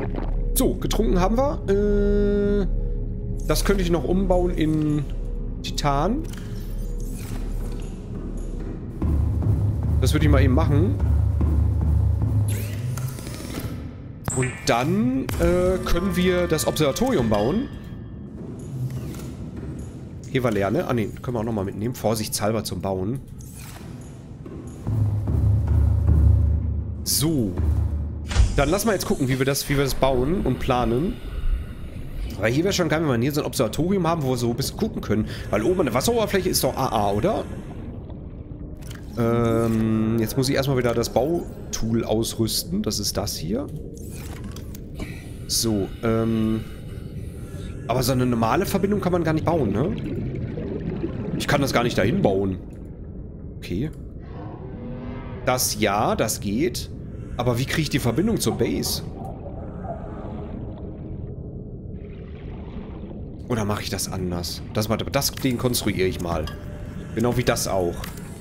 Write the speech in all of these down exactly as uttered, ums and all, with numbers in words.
So, getrunken haben wir. Äh, das könnte ich noch umbauen in Titan. Das würde ich mal eben machen. Und dann äh, können wir das Observatorium bauen. Hier war leer, ne? Ah, ne, können wir auch nochmal mitnehmen. Vorsichtshalber zum Bauen. So. Dann lassen wir jetzt gucken, wie wir das, wie wir das bauen und planen. Weil hier wäre schon geil, wenn wir hier so ein Observatorium haben, wo wir so ein bisschen gucken können. Weil oben an der Wasseroberfläche ist doch A A, oder? Ähm, jetzt muss ich erstmal wieder das Bautool ausrüsten. Das ist das hier. So, ähm... aber so eine normale Verbindung kann man gar nicht bauen, ne? Ich kann das gar nicht dahin bauen. Okay. Das ja, das geht. Aber wie kriege ich die Verbindung zur Base? Oder mache ich das anders? Das, das, den konstruiere ich mal. Genau wie das auch.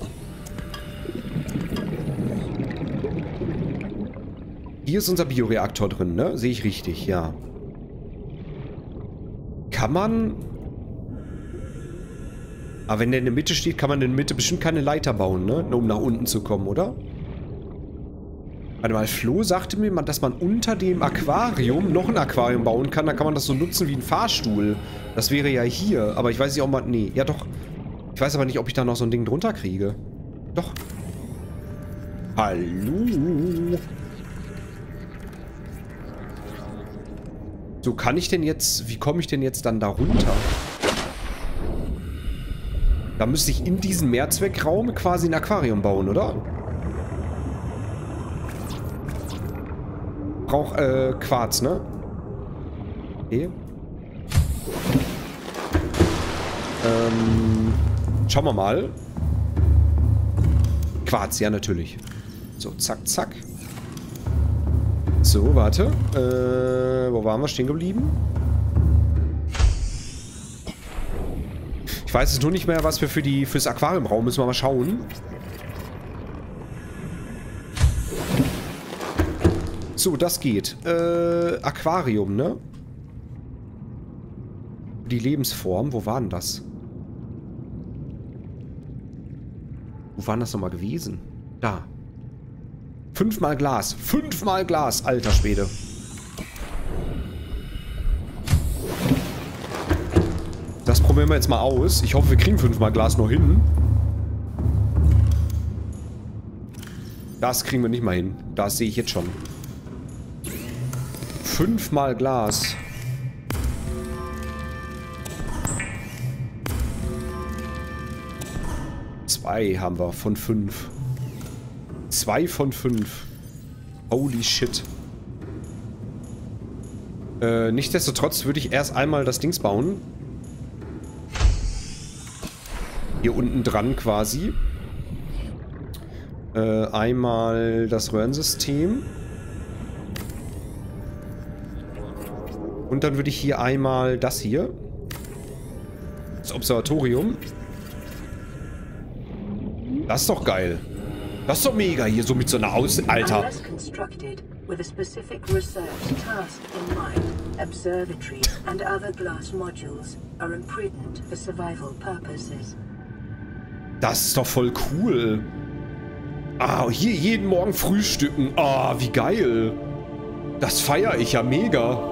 Hier ist unser Bioreaktor drin, ne? Sehe ich richtig, ja. Kann man... Aber wenn der in der Mitte steht, kann man in der Mitte bestimmt keine Leiter bauen, ne? Um nach unten zu kommen, oder? Warte mal, Flo sagte mir, dass man unter dem Aquarium noch ein Aquarium bauen kann. Dann kann man das so nutzen wie ein Fahrstuhl. Das wäre ja hier. Aber ich weiß nicht, ob man... Nee, ja doch. Ich weiß aber nicht, ob ich da noch so ein Ding drunter kriege. Doch. Hallo. So, kann ich denn jetzt... Wie komme ich denn jetzt dann da runter? Da müsste ich in diesen Mehrzweckraum quasi ein Aquarium bauen, oder? Brauch, äh, Quarz, ne? Okay. Ähm, schauen wir mal. Quarz, ja, natürlich. So, zack, zack. So, warte. Äh, wo waren wir stehen geblieben? Ich weiß jetzt nur nicht mehr, was wir für die fürs Aquarium brauchen. Müssen wir mal schauen. So, das geht. Äh, Aquarium, ne? Die Lebensform. Wo war denn das? Wo war denn das nochmal gewesen? Da. Fünfmal Glas. Fünfmal Glas, alter Schwede. Das probieren wir jetzt mal aus. Ich hoffe, wir kriegen fünfmal Glas noch hin. Das kriegen wir nicht mal hin. Das sehe ich jetzt schon. Fünfmal Glas. Zwei haben wir von fünf. Zwei von fünf. Holy shit. Äh, nichtsdestotrotz würde ich erst einmal das Dings bauen. Hier unten dran quasi. Äh, einmal das Röhrensystem. Und dann würde ich hier einmal das hier. Das Observatorium. Das ist doch geil. Das ist doch mega hier, so mit so einer Aus... Alter. Das ist doch voll cool. Ah, hier jeden Morgen frühstücken. Ah, wie geil. Das feiere ich ja mega.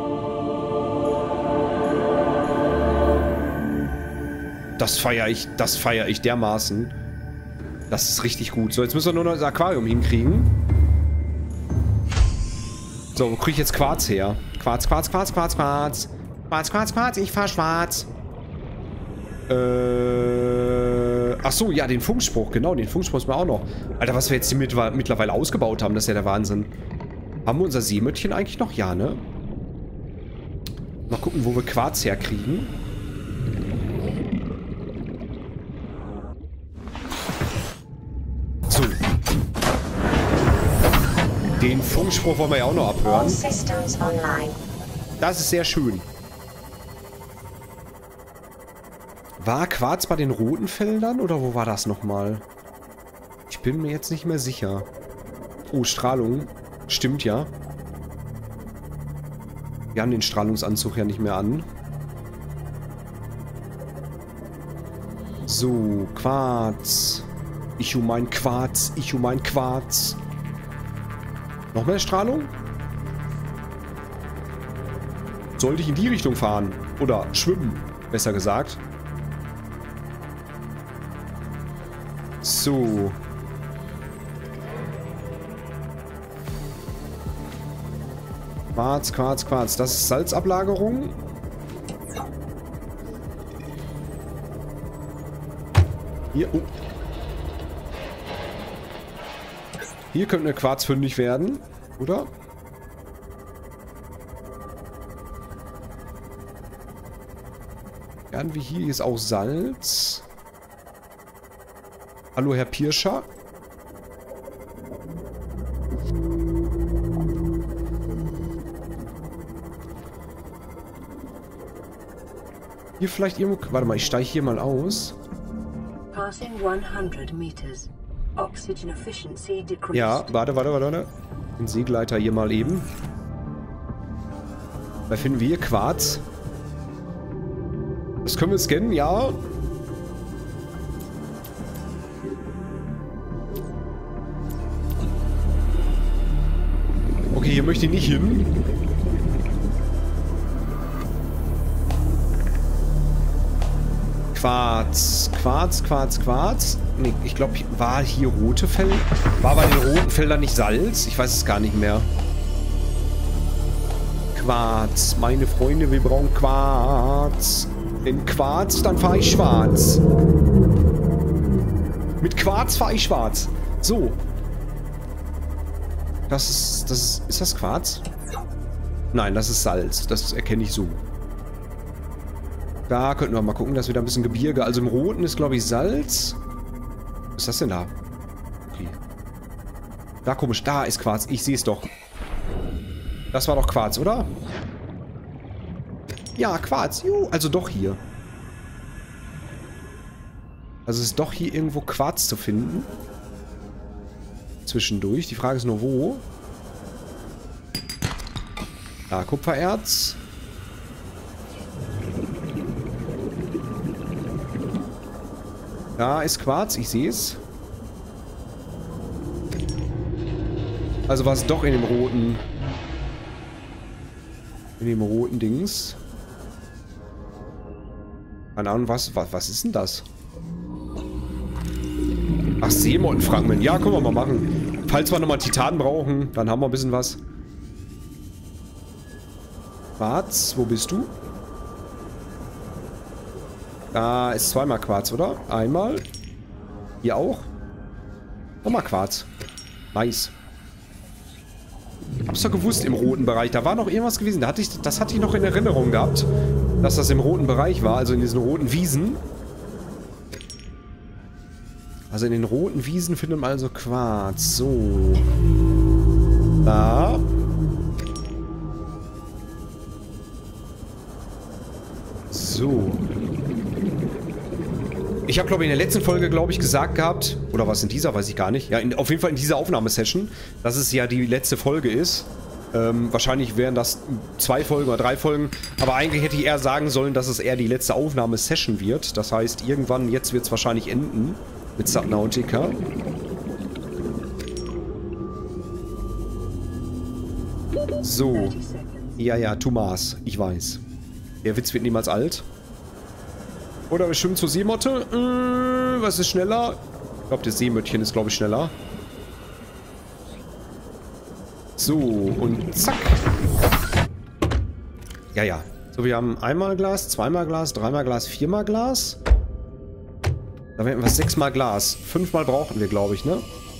Das feiere ich, das feiere ich dermaßen. Das ist richtig gut. So, jetzt müssen wir nur noch das Aquarium hinkriegen. So, wo kriege ich jetzt Quarz her? Quarz, Quarz, Quarz, Quarz, Quarz. Quarz, Quarz, Quarz, ich fahr schwarz. Äh. Ach so, ja, den Funkspruch, genau, den Funkspruch ist mir auch noch. Alter, was wir jetzt hier mit, mittlerweile ausgebaut haben, das ist ja der Wahnsinn. Haben wir unser Seemöttchen eigentlich noch? Ja, ne? Mal gucken, wo wir Quarz herkriegen. So. Den Funkspruch wollen wir ja auch noch abhören. Das ist sehr schön. War Quarz bei den roten Feldern oder wo war das nochmal? Ich bin mir jetzt nicht mehr sicher. Oh, Strahlung. Stimmt ja. Wir haben den Strahlungsanzug ja nicht mehr an. So, Quarz. Ich um mein Quarz. Ich um mein Quarz. Noch mehr Strahlung? Sollte ich in die Richtung fahren? Oder schwimmen, besser gesagt. So. Quarz, Quarz, Quarz. Das ist Salzablagerung. Hier, oh. Hier könnte eine Quarz fündig werden, oder? Irgendwie hier ist auch Salz. Hallo, Herr Pirscher. Hier vielleicht irgendwo... Warte mal, ich steige hier mal aus. Ja, warte, warte, warte, warte. Den Seegleiter hier mal eben. Da finden wir hier Quarz. Das können wir scannen, ja. Okay, hier möchte ich nicht hin. Quarz, Quarz, Quarz, Quarz. Nee, ich glaube, war hier rote Felder? War bei den roten Feldern nicht Salz? Ich weiß es gar nicht mehr. Quarz, meine Freunde, wir brauchen Quarz. Denn Quarz, dann fahre ich schwarz. Mit Quarz fahre ich schwarz. So. Das ist, das ist, ist das Quarz? Nein, das ist Salz. Das erkenne ich so. Da könnten wir mal gucken, dass wir da ein bisschen Gebirge... Also im Roten ist, glaube ich, Salz. Was ist das denn da? Okay. Da, komisch. Da ist Quarz. Ich sehe es doch. Das war doch Quarz, oder? Ja, Quarz. Juhu. Also doch hier. Also es ist doch hier irgendwo Quarz zu finden. Zwischendurch. Die Frage ist nur, wo? Da, Kupfererz. Da ist Quarz, ich sehe es. Also war es doch in dem roten... In dem roten Dings. Keine Ahnung, was, was, was ist denn das? Ach, Seemottenfragment. Ja, können wir mal machen. Falls wir nochmal Titan brauchen, dann haben wir ein bisschen was. Quarz, wo bist du? Da ist zweimal Quarz, oder? Einmal. Hier auch. Nochmal Quarz. Nice. Hab's doch gewusst im roten Bereich. Da war noch irgendwas gewesen. Da hatte ich, das hatte ich noch in Erinnerung gehabt. Dass das im roten Bereich war. Also in diesen roten Wiesen. Also in den roten Wiesen findet man also Quarz. So. Da. So. Ich habe, glaube ich, in der letzten Folge, glaube ich, gesagt gehabt, oder was in dieser, weiß ich gar nicht. Ja, in, auf jeden Fall in dieser Aufnahmesession, dass es ja die letzte Folge ist. Ähm, wahrscheinlich wären das zwei Folgen oder drei Folgen. Aber eigentlich hätte ich eher sagen sollen, dass es eher die letzte Aufnahmesession wird. Das heißt, irgendwann, jetzt wird es wahrscheinlich enden mit Subnautica. So. Ja, ja, Thomas, ich weiß. Der Witz wird niemals alt. Oder wir schwimmen zur Seemotte. Äh, was ist schneller? Ich glaube, das Seemöttchen ist, glaube ich, schneller. So, und zack. Ja, ja. So, wir haben einmal Glas, zweimal Glas, dreimal Glas, viermal Glas. Da werden wir sechsmal Glas. Fünfmal brauchen wir, glaube ich, ne?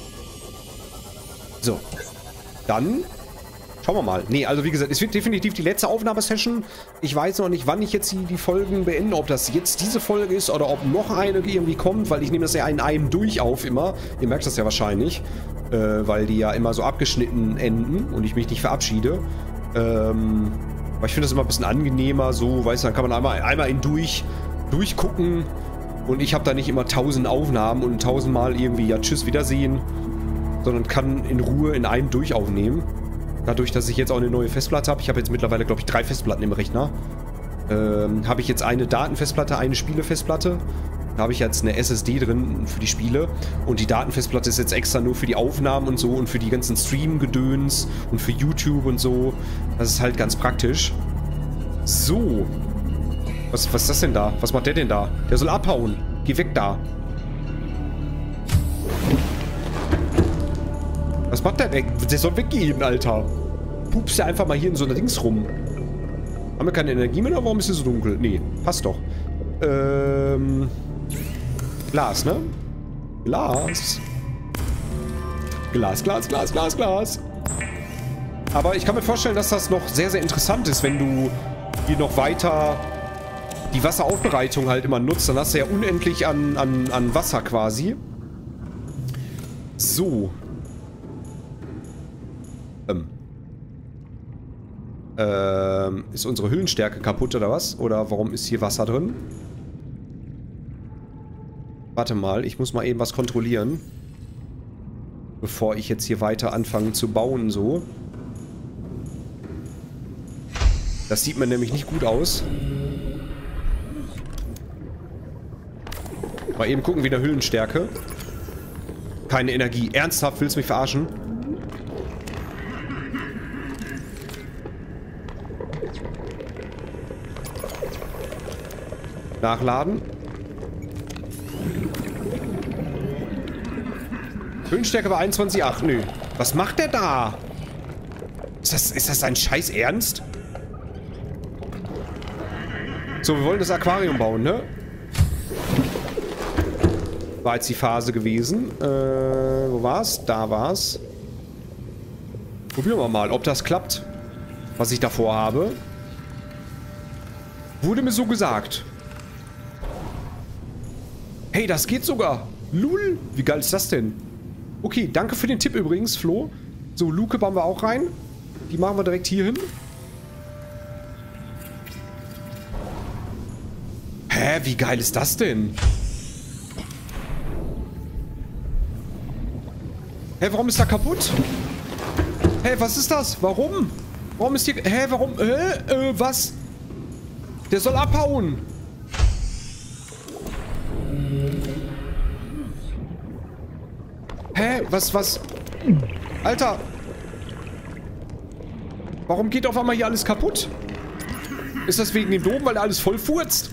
So. Dann... Schauen wir mal. Nee, also wie gesagt, es wird definitiv die letzte Aufnahmesession. Ich weiß noch nicht, wann ich jetzt die, die Folgen beende. Ob das jetzt diese Folge ist oder ob noch eine irgendwie kommt, weil ich nehme das ja in einem durch auf immer. Ihr merkt das ja wahrscheinlich, äh, weil die ja immer so abgeschnitten enden und ich mich nicht verabschiede. Ähm, aber ich finde das immer ein bisschen angenehmer, so, weißt du, dann kann man einmal, einmal in durch, durchgucken und ich habe da nicht immer tausend Aufnahmen und tausendmal irgendwie, ja, tschüss, Wiedersehen, sondern kann in Ruhe in einem durch aufnehmen. Dadurch, dass ich jetzt auch eine neue Festplatte habe, ich habe jetzt mittlerweile, glaube ich, drei Festplatten im Rechner, ähm, habe ich jetzt eine Datenfestplatte, eine Spielefestplatte. Da habe ich jetzt eine S S D drin für die Spiele. Und die Datenfestplatte ist jetzt extra nur für die Aufnahmen und so und für die ganzen Stream-Gedöns und für YouTube und so. Das ist halt ganz praktisch. So. Was, was ist das denn da? Was macht der denn da? Der soll abhauen. Geh weg da. Was macht der denn? Der soll weggehen, Alter. Pupst der einfach mal hier in so einer Dings rum. Haben wir keine Energie mehr oder warum ist hier so dunkel? Nee, passt doch. Ähm... Glas, ne? Glas. Glas, Glas, Glas, Glas, Glas. Aber ich kann mir vorstellen, dass das noch sehr, sehr interessant ist, wenn du hier noch weiter die Wasseraufbereitung halt immer nutzt. Dann hast du ja unendlich an, an, an Wasser quasi. So. Ähm. Ähm, ist unsere Hüllenstärke kaputt oder was? Oder warum ist hier Wasser drin? Warte mal, ich muss mal eben was kontrollieren. Bevor ich jetzt hier weiter anfange zu bauen, so. Das sieht mir nämlich nicht gut aus. Mal eben gucken, wieder Hüllenstärke. Keine Energie. Ernsthaft, willst du mich verarschen? Nachladen. Hüllenstärke war einundzwanzig Komma acht. Nö. Was macht der da? Ist das, ist das ein Scheiß Ernst? So, wir wollen das Aquarium bauen, ne? War jetzt die Phase gewesen. Äh, wo war's? Da war's. Probieren wir mal, ob das klappt, was ich davor habe. Wurde mir so gesagt. Hey, das geht sogar. Lul. Wie geil ist das denn? Okay, danke für den Tipp übrigens, Flo. So, Luke bauen wir auch rein. Die machen wir direkt hier hin. Hä, wie geil ist das denn? Hä, warum ist da kaputt? Hä, was ist das? Warum? Warum ist hier... Hä, warum... Hä, äh, was? Der soll abhauen. Hä, was, was? Alter. Warum geht auf einmal hier alles kaputt? Ist das wegen dem Dom, weil er alles voll furzt?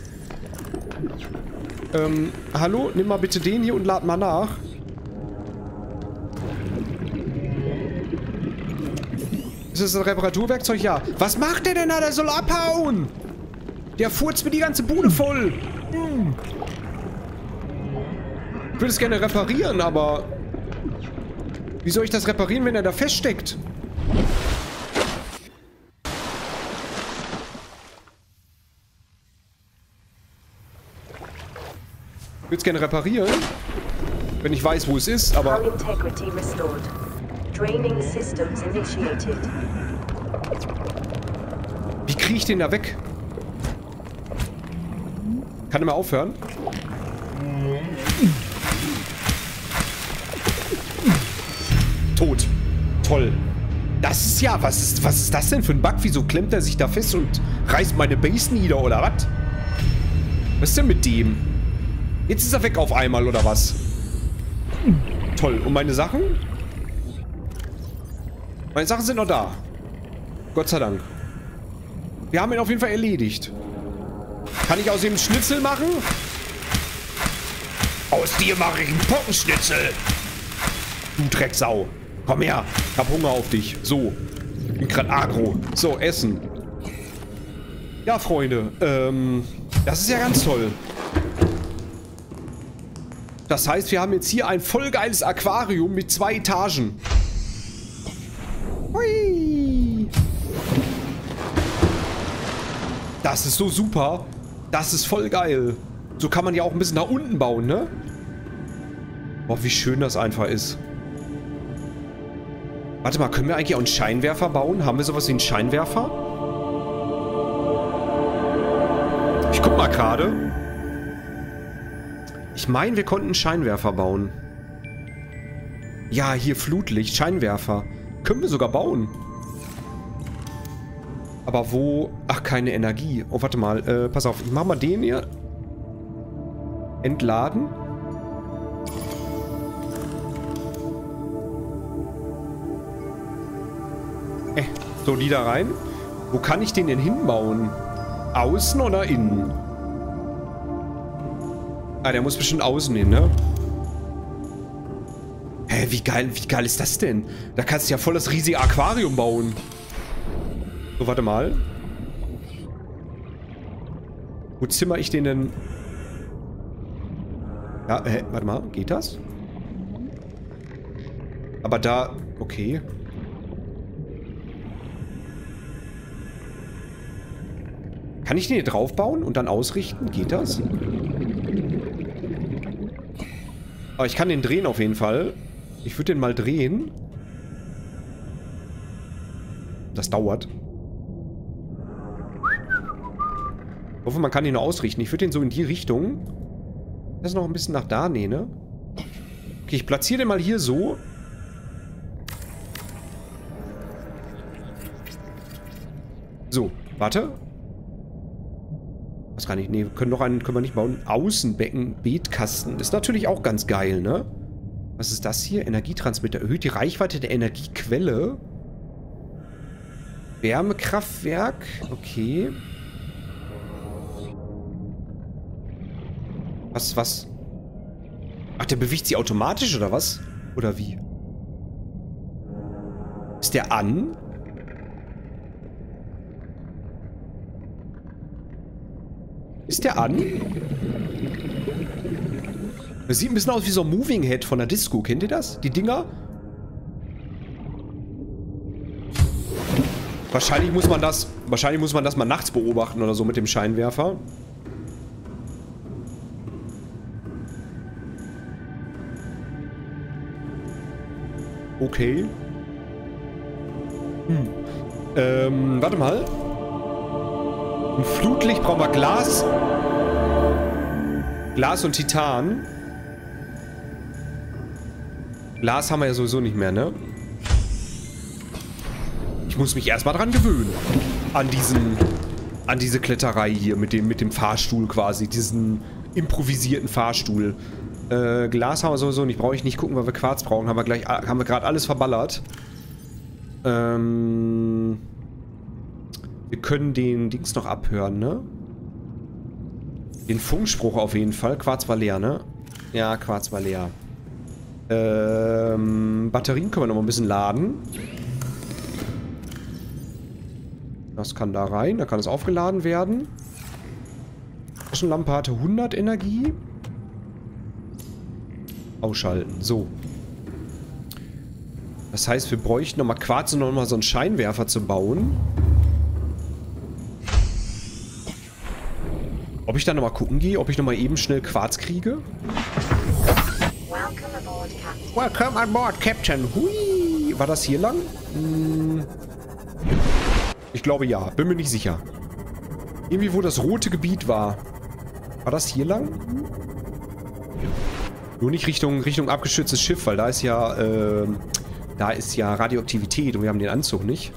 Ähm, hallo? Nimm mal bitte den hier und lad mal nach. Ist das ein Reparaturwerkzeug? Ja. Was macht der denn da? Der soll abhauen! Der furzt mir die ganze Bude voll! Hm. Ich würde es gerne reparieren, aber... Wie soll ich das reparieren, wenn er da feststeckt? Ich würde es gerne reparieren, wenn ich weiß, wo es ist, aber... Wie kriege ich den da weg? Kann er mal aufhören? Tot. Toll. Das ist ja... Was ist, was ist das denn für ein Bug? Wieso klemmt er sich da fest und reißt meine Base nieder, oder was? Was ist denn mit dem? Jetzt ist er weg auf einmal, oder was? Toll. Und meine Sachen? Meine Sachen sind noch da. Gott sei Dank. Wir haben ihn auf jeden Fall erledigt. Kann ich aus ihm Schnitzel machen? Aus dir mache ich einen Pockenschnitzel. Du Drecksau. Komm her. Ich hab Hunger auf dich. So. Ich bin grad agro. So, essen. Ja, Freunde. Ähm, das ist ja ganz toll. Das heißt, wir haben jetzt hier ein voll geiles Aquarium mit zwei Etagen. Hui. Das ist so super. Das ist voll geil. So kann man ja auch ein bisschen nach unten bauen, ne? Boah, wie schön das einfach ist. Warte mal, können wir eigentlich auch einen Scheinwerfer bauen? Haben wir sowas wie einen Scheinwerfer? Ich guck mal gerade. Ich meine, wir konnten einen Scheinwerfer bauen. Ja, hier Flutlicht, Scheinwerfer. Können wir sogar bauen. Aber wo... Ach, keine Energie. Oh, warte mal. Äh, pass auf. Ich mach mal den hier. Entladen. Äh, so, die da rein. Wo kann ich den denn hinbauen? Außen oder innen? Ah, der muss bestimmt außen hin, ne? Hä, wie geil, wie geil ist das denn? Da kannst du ja voll das riesige Aquarium bauen. So, warte mal. Wo zimmer ich den denn? Ja, hä, warte mal, geht das? Aber da, okay. Kann ich den hier drauf bauen und dann ausrichten? Geht das? Aber ich kann den drehen auf jeden Fall. Ich würde den mal drehen. Das dauert. Ich hoffe, man kann ihn nur ausrichten. Ich würde den so in die Richtung. Das ist noch ein bisschen nach da, nee, ne? Okay, ich platziere den mal hier so. So, warte. Was kann ich? Nee, können noch einen, können wir nicht bauen. Außenbecken, Beetkasten. Ist natürlich auch ganz geil, ne? Was ist das hier? Energietransmitter. Erhöht die Reichweite der Energiequelle. Wärmekraftwerk. Okay. Was, was? Ach, der bewegt sie automatisch, oder was? Oder wie? Ist der an? Ist der an? Das sieht ein bisschen aus wie so ein Moving Head von der Disco. Kennt ihr das? Die Dinger? Wahrscheinlich muss man das... Wahrscheinlich muss man das mal nachts beobachten oder so mit dem Scheinwerfer. Okay. Hm. Ähm, warte mal. Ein Flutlicht brauchen wir Glas. Glas und Titan. Glas haben wir ja sowieso nicht mehr, ne? Ich muss mich erstmal dran gewöhnen. An diesen... An diese Kletterei hier mit dem, mit dem Fahrstuhl quasi. Diesen improvisierten Fahrstuhl. Äh, Glas haben wir sowieso nicht. Brauche ich nicht gucken, weil wir Quarz brauchen. Haben wir gleich... Haben wir gerade alles verballert. Ähm... Wir können den Dings noch abhören, ne? Den Funkspruch auf jeden Fall. Quarz war leer, ne? Ja, Quarz war leer. Ähm, Batterien können wir noch mal ein bisschen laden. Das kann da rein. Da kann es aufgeladen werden. Taschenlampe hatte hundert Energie. Ausschalten. So. Das heißt, wir bräuchten noch mal Quarz und noch mal so einen Scheinwerfer zu bauen. Ob ich dann nochmal gucken gehe, ob ich nochmal eben schnell Quarz kriege? Welcome aboard, Captain. Welcome aboard, Captain. Hui. War das hier lang? Hm. Ich glaube ja. Bin mir nicht sicher. Irgendwie, wo das rote Gebiet war. War das hier lang? Nur nicht Richtung, Richtung abgeschütztes Schiff, weil da ist ja, äh, da ist ja Radioaktivität und wir haben den Anzug nicht.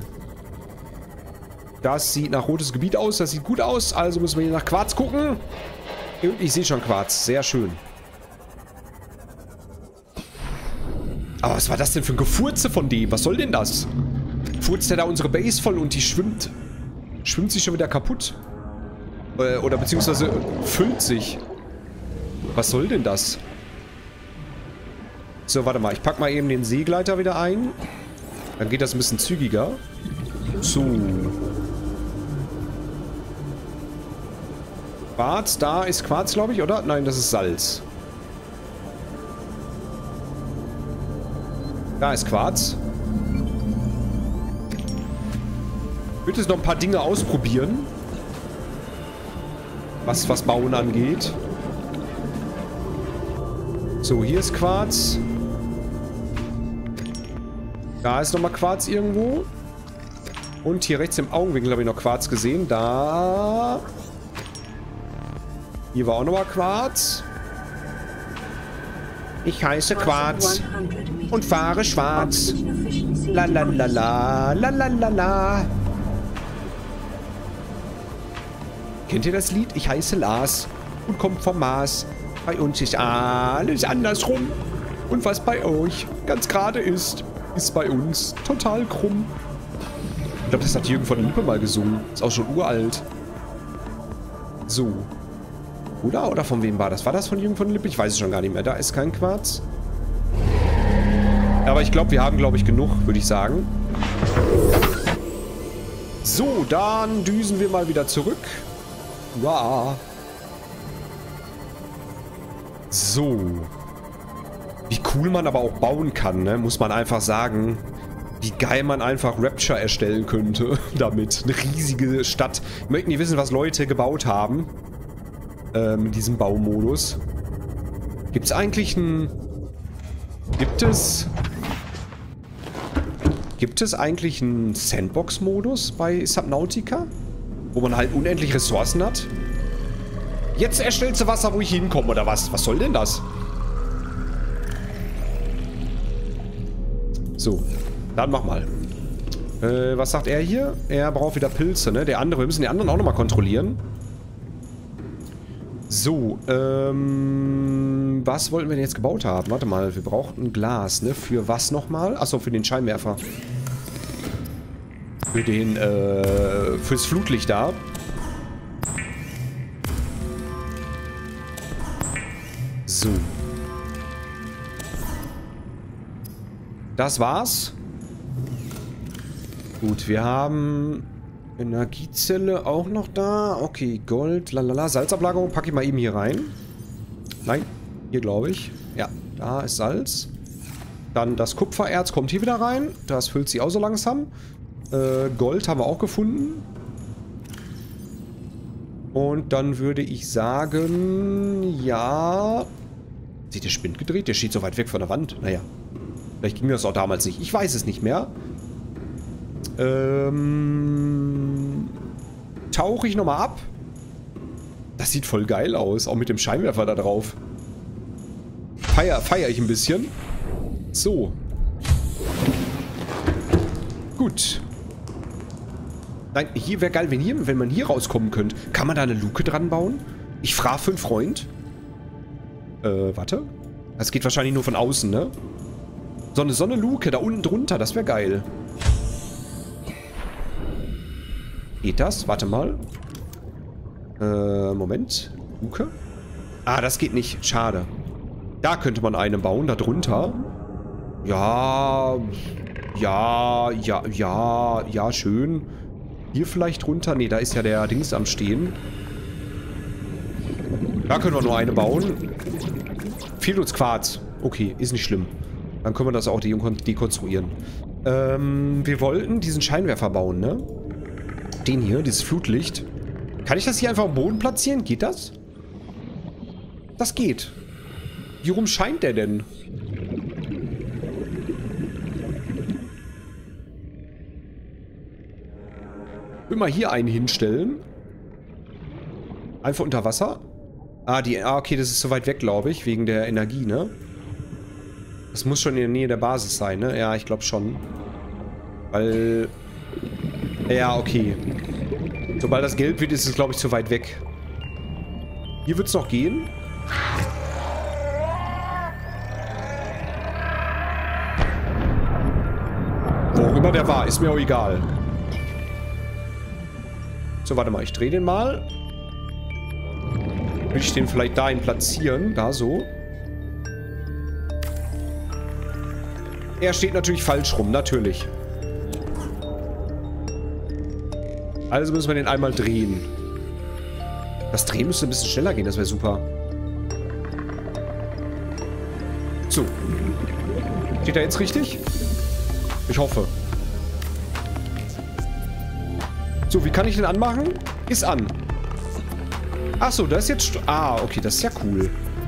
Das sieht nach rotes Gebiet aus. Das sieht gut aus. Also müssen wir hier nach Quarz gucken. Und ich sehe schon Quarz. Sehr schön. Aber was war das denn für ein Gefurze von dem? Was soll denn das? Furzt der da unsere Base voll und die schwimmt... Schwimmt sich schon wieder kaputt? Äh, oder beziehungsweise füllt sich. Was soll denn das? So, warte mal. Ich pack mal eben den Seegleiter wieder ein. Dann geht das ein bisschen zügiger. So... Quarz, da ist Quarz, glaube ich, oder? Nein, das ist Salz. Da ist Quarz. Ich würde jetzt noch ein paar Dinge ausprobieren. Was, was Bauen angeht. So, hier ist Quarz. Da ist nochmal Quarz irgendwo. Und hier rechts im Augenwinkel habe ich noch Quarz gesehen. Da... Hier war auch nochmal Quarz. Ich heiße Quarz und fahre schwarz. La la la la la la la la. Kennt ihr das Lied? Ich heiße Lars und komme vom Mars. Bei uns ist alles andersrum. Und was bei euch ganz gerade ist, ist bei uns total krumm. Ich glaube, das hat Jürgen von der Lippe mal gesungen. Ist auch schon uralt. So. Oder? Oder von wem war das? War das von Jürgen von der Lippe? Ich weiß es schon gar nicht mehr. Da ist kein Quarz. Aber ich glaube, wir haben, glaube ich, genug, würde ich sagen. So, dann düsen wir mal wieder zurück. Wow. So. Wie cool man aber auch bauen kann, ne? Muss man einfach sagen. Wie geil man einfach Rapture erstellen könnte damit. Eine riesige Stadt. Ich möchte nicht wissen, was Leute gebaut haben. Ähm, in diesem Baumodus. Gibt es eigentlich ein... Gibt es... Gibt es eigentlich einen Sandbox-Modus bei Subnautica? Wo man halt unendlich Ressourcen hat? Jetzt erstellst du Wasser, wo ich hinkomme, oder was? Was soll denn das? So, dann mach mal. Äh, was sagt er hier? Er braucht wieder Pilze, ne? Der andere, wir müssen die anderen auch nochmal kontrollieren. So, ähm... was wollten wir denn jetzt gebaut haben? Warte mal, wir brauchten Glas, ne? Für was nochmal? Achso, für den Scheinwerfer. Für den, äh... fürs Flutlicht da. So. Das war's. Gut, wir haben... Energiezelle auch noch da. Okay, Gold, lalala. Salzablagerung packe ich mal eben hier rein. Nein, hier glaube ich. Ja, da ist Salz. Dann das Kupfererz kommt hier wieder rein. Das füllt sich auch so langsam. Äh, Gold haben wir auch gefunden. Und dann würde ich sagen, ja... Sieht der Spind gedreht? Der steht so weit weg von der Wand. Naja, vielleicht ging das auch damals nicht. Ich weiß es nicht mehr. Ähm, tauche ich nochmal ab. Das sieht voll geil aus. Auch mit dem Scheinwerfer da drauf. Feier, feier ich ein bisschen. So. Gut. Nein, hier wäre geil, wenn, hier, wenn man hier rauskommen könnte. Kann man da eine Luke dran bauen? Ich frage für einen Freund. Äh, warte. Das geht wahrscheinlich nur von außen, ne? So eine, so eine Luke da unten drunter, das wäre geil. Geht das? Warte mal. Äh, Moment. Luke? Ah, das geht nicht. Schade. Da könnte man eine bauen, da drunter. Ja. Ja, ja, ja, ja, schön. Hier vielleicht runter. Ne, da ist ja der Dings am Stehen. Da können wir nur eine bauen. Fehlt uns Quarz. Okay, ist nicht schlimm. Dann können wir das auch dekonstruieren. Ähm, wir wollten diesen Scheinwerfer bauen, ne? Den hier, dieses Flutlicht. Kann ich das hier einfach am Boden platzieren? Geht das? Das geht. Wie rum scheint der denn? Ich will mal hier einen hinstellen. Einfach unter Wasser. Ah, die, ah, okay, das ist so weit weg, glaube ich, wegen der Energie, ne? Das muss schon in der Nähe der Basis sein, ne? Ja, ich glaube schon. Weil... Ja, okay. Sobald das gelb wird, ist es, glaube ich, zu weit weg. Hier wird es noch gehen. Wo auch immer der war, ist mir auch egal. So, warte mal, ich drehe den mal. Will ich den vielleicht dahin platzieren? Da so. Er steht natürlich falsch rum, natürlich. Also müssen wir den einmal drehen. Das Drehen müsste ein bisschen schneller gehen, das wäre super. So. Steht er jetzt richtig? Ich hoffe. So, wie kann ich den anmachen? Ist an. Achso, das ist jetzt... Ah, okay, das ist ja cool.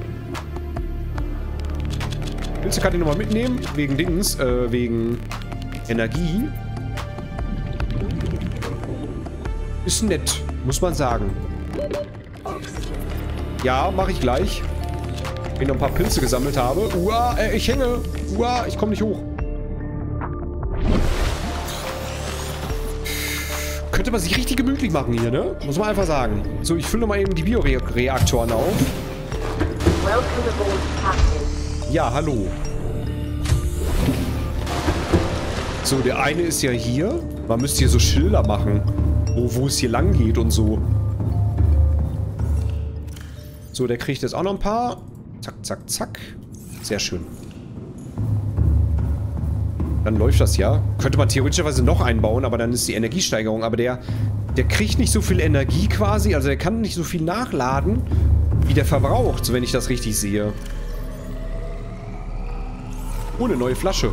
Willst du, kann ich nochmal mitnehmen? Wegen Dings, äh, wegen Energie. Ist nett, muss man sagen. Ja, mache ich gleich. Wenn ich noch ein paar Pilze gesammelt habe. Uah, äh, ich hänge. Uah, ich komme nicht hoch. könnte man sich richtig gemütlich machen hier, ne? Muss man einfach sagen. So, ich fülle nochmal eben die Bioreaktoren auf. Ja, hallo. So, der eine ist ja hier. Man müsste hier so Schilder machen, wo, wo es hier lang geht und so. So, der kriegt jetzt auch noch ein paar. Zack, zack, zack. Sehr schön. Dann läuft das ja. Könnte man theoretischerweise noch einbauen, aber dann ist die Energiesteigerung. Aber der, der kriegt nicht so viel Energie quasi. Also der kann nicht so viel nachladen, wie der verbraucht, so wenn ich das richtig sehe. Oh, eine neue Flasche.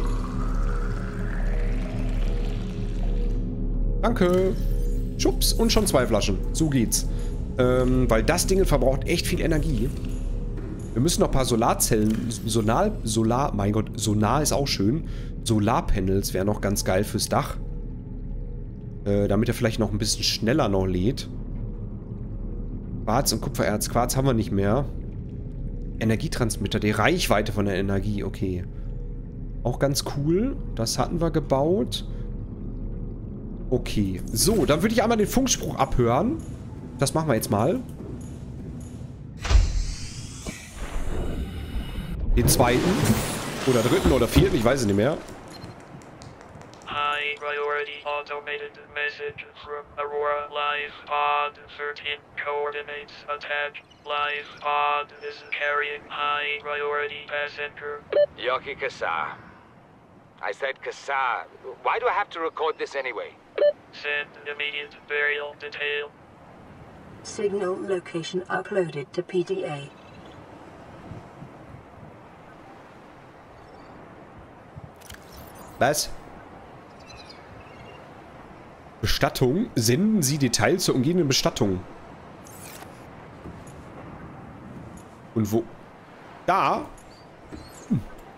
Danke. Schubs und schon zwei Flaschen. So geht's. Ähm, weil das Ding verbraucht echt viel Energie. Wir müssen noch ein paar Solarzellen, Sonar, Solar, mein Gott, Sonar ist auch schön. Solarpanels wäre noch ganz geil fürs Dach. Äh, damit er vielleicht noch ein bisschen schneller noch lädt. Quarz und Kupfererz. Quarz haben wir nicht mehr. Energietransmitter, die Reichweite von der Energie, okay. Auch ganz cool. Das hatten wir gebaut. Okay. So, dann würde ich einmal den Funkspruch abhören. Das machen wir jetzt mal. Den zweiten. Oder dritten oder vierten, ich weiß es nicht mehr. High priority automated message from Aurora Live Pod thirteen coordinates attack. Live Pod is carrying high priority passenger. Yoki Kassar. I said Kassar. Why do I have to record this anyway? Send immediate burial detail. Signal location uploaded to P D A. Was? Bestattung? Senden Sie Details zur umgehenden Bestattung. Und wo? Da? Hm.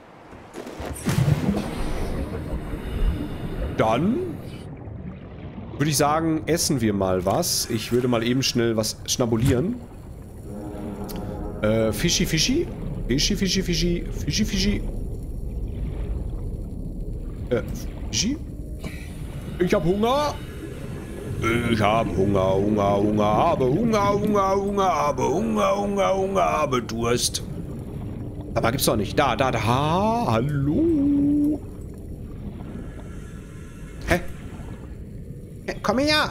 Dann würde ich sagen, essen wir mal was. Ich würde mal eben schnell was schnabulieren. Äh, Fischi, Fischi? Fischi, Fischi, Fischi, Fischi, Fischi. Äh, Fischi? Ich hab Hunger. Ich hab Hunger, Hunger, Hunger, habe Hunger, Hunger, Hunger, habe Hunger, Hunger, Hunger, habe Durst. Aber gibt's doch nicht. Da, da, da. Hallo. Hä? Hä? Komm her.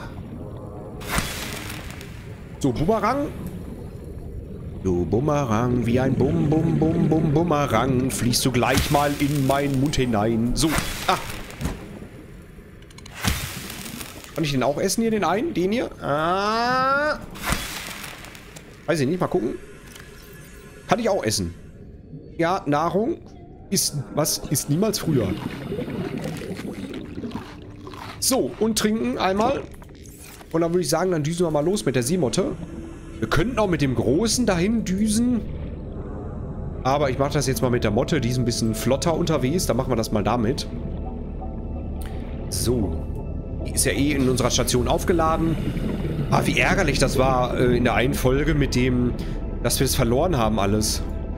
So, Bumerang. Du Bumerang, wie ein Bum, Bum, Bum, Bum, Bumerang, fließt du gleich mal in meinen Mund hinein. So, ah. Kann ich den auch essen hier, den einen? Den hier? Ah. Weiß ich nicht, mal gucken. Kann ich auch essen. Ja, Nahrung ist, was, ist niemals früher. So, und trinken einmal. Und dann würde ich sagen, dann düsen wir mal los mit der Seemotte. Wir könnten auch mit dem Großen dahin düsen. Aber ich mache das jetzt mal mit der Motte. Die ist ein bisschen flotter unterwegs. Dann machen wir das mal damit. So. Die ist ja eh in unserer Station aufgeladen. Ah, wie ärgerlich das war äh, in der einen Folge mit dem, dass wir es verloren haben alles.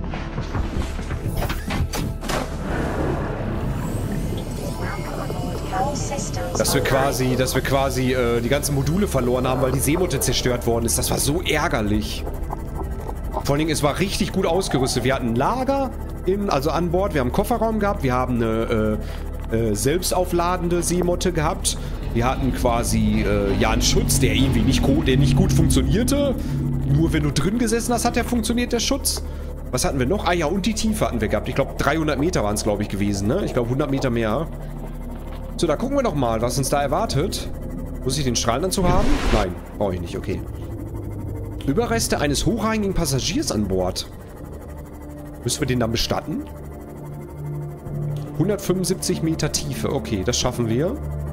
Dass wir quasi, dass wir quasi äh, die ganzen Module verloren haben, weil die Seemotte zerstört worden ist. Das war so ärgerlich. Vor allen Dingen, es war richtig gut ausgerüstet. Wir hatten ein Lager, in, also an Bord. Wir haben einen Kofferraum gehabt. Wir haben eine äh, äh, selbstaufladende Seemotte gehabt. Wir hatten quasi äh, ja einen Schutz, der irgendwie nicht, der nicht gut funktionierte. Nur wenn du drin gesessen hast, hat der funktioniert, der Schutz. Was hatten wir noch? Ah ja, und die Tiefe hatten wir gehabt. Ich glaube, dreihundert Meter waren es, glaube ich, gewesen. Ne? Ich glaube, hundert Meter mehr. So, da gucken wir doch mal, was uns da erwartet. Muss ich den Strahlenanzug haben? Nein, brauche ich nicht, okay. Überreste eines hochrangigen Passagiers an Bord. Müssen wir den dann bestatten? hundertfünfundsiebzig Meter Tiefe, okay, das schaffen wir.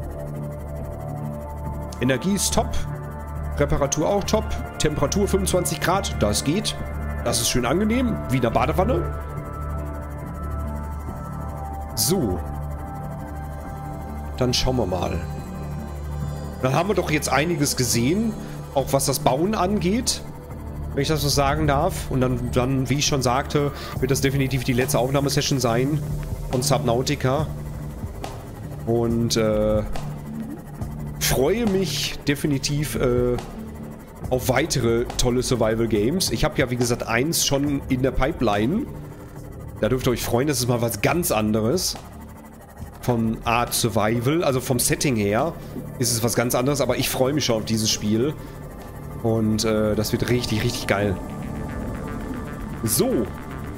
Energie ist top. Reparatur auch top. Temperatur fünfundzwanzig Grad, das geht. Das ist schön angenehm, wie in der Badewanne. So. Dann schauen wir mal. Dann haben wir doch jetzt einiges gesehen, auch was das Bauen angeht, wenn ich das so sagen darf. Und dann, dann, wie ich schon sagte, wird das definitiv die letzte Aufnahmesession sein von Subnautica. Und äh, freue mich definitiv äh, auf weitere tolle Survival-Games. Ich habe ja, wie gesagt, eins schon in der Pipeline. Da dürft ihr euch freuen, das ist mal was ganz anderes. Von Art Survival, also vom Setting her ist es was ganz anderes, aber ich freue mich schon auf dieses Spiel. Und äh, das wird richtig, richtig geil. So.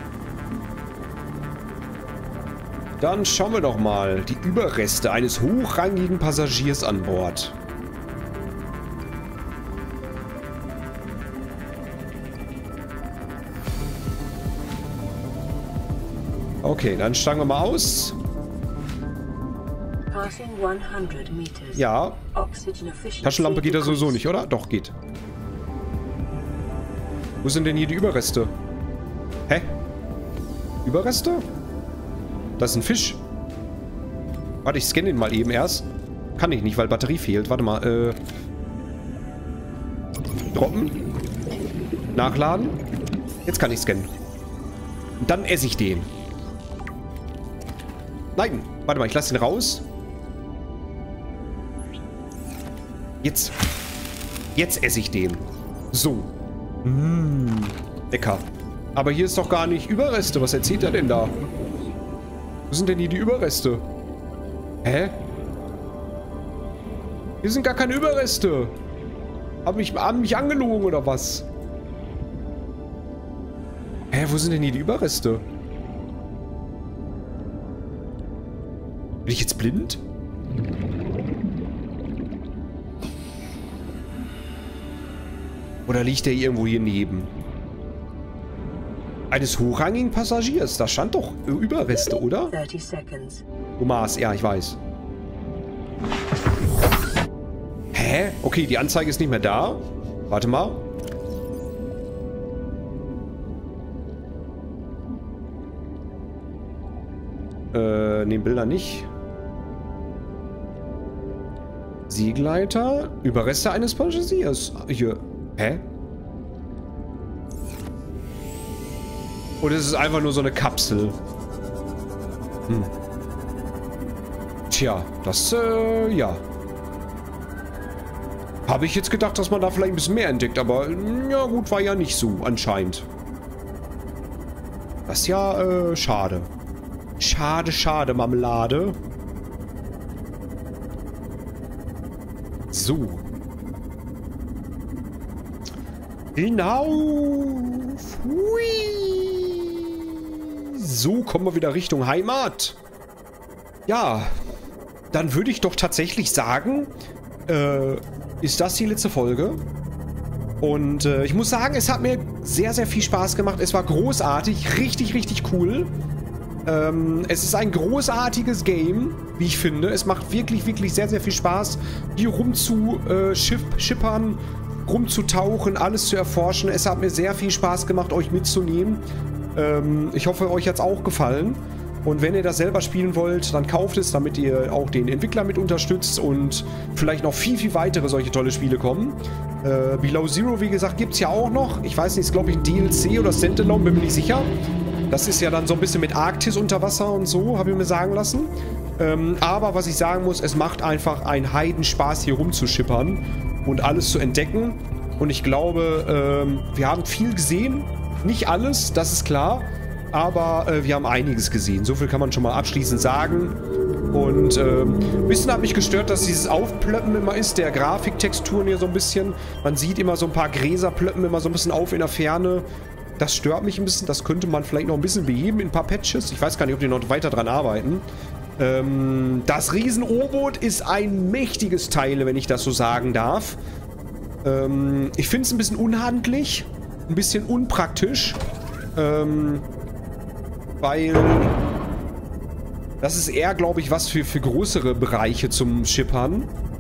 Dann schauen wir doch mal. Die Überreste eines hochrangigen Passagiers an Bord. Okay, dann steigen wir mal aus. Ja. Taschenlampe geht ja sowieso nicht, oder? Doch, geht. Wo sind denn hier die Überreste? Hä? Überreste? Das ist ein Fisch. Warte, ich scanne den mal eben erst. Kann ich nicht, weil Batterie fehlt. Warte mal, äh... droppen. Nachladen. Jetzt kann ich scannen. Und dann esse ich den. Nein. Warte mal, ich lasse den raus. Jetzt. Jetzt esse ich den. So. Mmh. Lecker. Aber hier ist doch gar nicht Überreste. Was erzählt er denn da? Wo sind denn hier die Überreste? Hä? Hier sind gar keine Überreste. Haben mich, haben mich angelogen oder was? Hä, wo sind denn hier die Überreste? Bin ich jetzt blind? Oder liegt der irgendwo hier neben? Eines hochrangigen Passagiers. Da stand doch Überreste, oder? Thomas, ja, ich weiß. Hä? Okay, die Anzeige ist nicht mehr da. Warte mal. Äh, nehmen Bilder nicht. Seegleiter. Überreste eines Passagiers. Hier. Hä? Oder ist es einfach nur so eine Kapsel? Hm. Tja, das, äh, ja. Habe ich jetzt gedacht, dass man da vielleicht ein bisschen mehr entdeckt, aber ja gut, war ja nicht so anscheinend. Das ist ja, äh, schade. Schade, schade, Marmelade. So. Hinauf! Hui! So, kommen wir wieder Richtung Heimat. Ja, dann würde ich doch tatsächlich sagen, äh, ist das die letzte Folge? Und äh, ich muss sagen, es hat mir sehr, sehr viel Spaß gemacht. Es war großartig, richtig, richtig cool. Ähm, es ist ein großartiges Game, wie ich finde. Es macht wirklich, wirklich sehr, sehr viel Spaß, hier rumzuschippern, rumzutauchen, alles zu erforschen. Es hat mir sehr viel Spaß gemacht, euch mitzunehmen. Ähm, ich hoffe, euch hat es auch gefallen. Und wenn ihr das selber spielen wollt, dann kauft es, damit ihr auch den Entwickler mit unterstützt und vielleicht noch viel, viel weitere solche tolle Spiele kommen. Äh, Below Zero, wie gesagt, gibt es ja auch noch. Ich weiß nicht, ist glaube ich ein D L C oder Standalone, bin mir nicht sicher. Das ist ja dann so ein bisschen mit Arktis unter Wasser und so, habe ich mir sagen lassen. Ähm, aber was ich sagen muss, es macht einfach einen Heidenspaß, hier rumzuschippern und alles zu entdecken. Und ich glaube, ähm, wir haben viel gesehen. Nicht alles, das ist klar. Aber äh, wir haben einiges gesehen. So viel kann man schon mal abschließend sagen. Und ähm, ein bisschen hat mich gestört, dass dieses Aufplöppen immer ist, der Grafiktexturen hier so ein bisschen. Man sieht immer so ein paar Gräser plöppen immer so ein bisschen auf in der Ferne. Das stört mich ein bisschen. Das könnte man vielleicht noch ein bisschen beheben in ein paar Patches. Ich weiß gar nicht, ob die noch weiter dran arbeiten. Ähm, das Riesen-U-Boot ist ein mächtiges Teil, wenn ich das so sagen darf. Ähm, ich finde es ein bisschen unhandlich. Ein bisschen unpraktisch. Ähm... Weil das ist eher, glaube ich, was für, für größere Bereiche zum Schippern.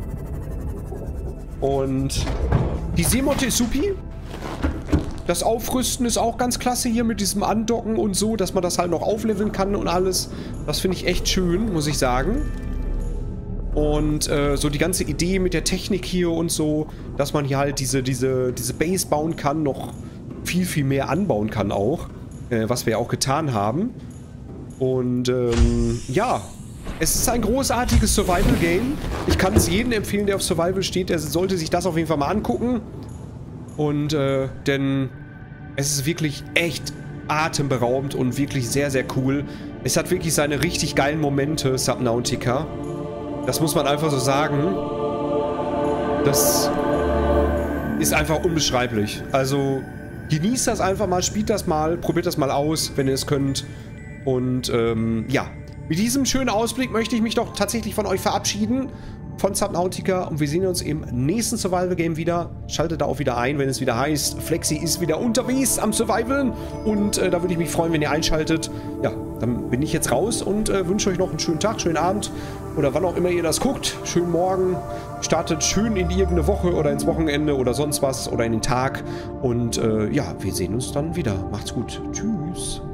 Und die Seemotte ist supi. Das Aufrüsten ist auch ganz klasse hier mit diesem Andocken und so, dass man das halt noch aufleveln kann und alles. Das finde ich echt schön, muss ich sagen. Und äh, so die ganze Idee mit der Technik hier und so, dass man hier halt diese, diese, diese Base bauen kann, noch viel, viel mehr anbauen kann auch. Äh, was wir ja auch getan haben. Und ähm, ja, es ist ein großartiges Survival-Game. Ich kann es jedem empfehlen, der auf Survival steht. Der sollte sich das auf jeden Fall mal angucken. Und, äh, denn es ist wirklich echt atemberaubend und wirklich sehr, sehr cool. Es hat wirklich seine richtig geilen Momente, Subnautica. Das muss man einfach so sagen. Das ist einfach unbeschreiblich. Also genießt das einfach mal, spielt das mal, probiert das mal aus, wenn ihr es könnt. Und ähm, ja, mit diesem schönen Ausblick möchte ich mich doch tatsächlich von euch verabschieden, von Subnautica. Und wir sehen uns im nächsten Survival-Game wieder. Schaltet da auch wieder ein, wenn es wieder heißt, Flexi ist wieder unterwegs am Survivalen. Und äh, da würde ich mich freuen, wenn ihr einschaltet. Ja, dann bin ich jetzt raus und äh, wünsche euch noch einen schönen Tag, schönen Abend. Oder wann auch immer ihr das guckt. Schönen Morgen. Startet schön in irgendeine Woche oder ins Wochenende oder sonst was. Oder in den Tag. Und äh, ja, wir sehen uns dann wieder. Macht's gut. Tschüss.